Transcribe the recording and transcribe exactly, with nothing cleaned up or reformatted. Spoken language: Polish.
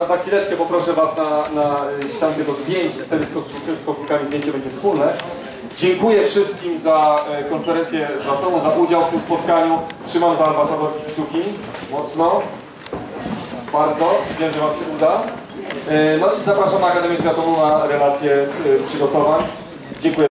Za chwileczkę poproszę Was na, na ściankę do zdjęć, wtedy z koszulkami zdjęcie będzie wspólne. Dziękuję wszystkim za konferencję prasową, za udział w tym spotkaniu. Trzymam za ambasador kciuki mocno, bardzo, wiem, że Wam się uda. No i zapraszam na Akademię Światową na relacje z przygotowań. Dziękuję.